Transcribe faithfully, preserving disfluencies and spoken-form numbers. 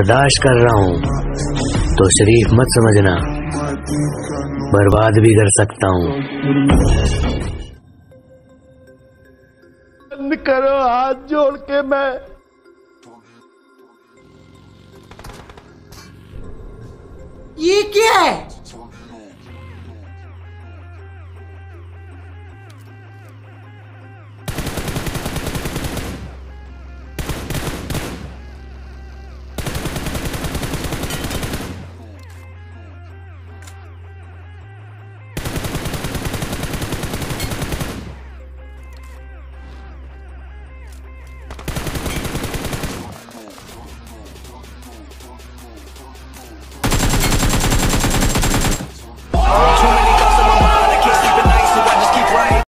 बर्दाश्त कर रहा हूँ तो शरीफ मत समझना, बर्बाद भी कर सकता हूँ। बंद करो हाथ जोड़ के। मैं ये क्या है?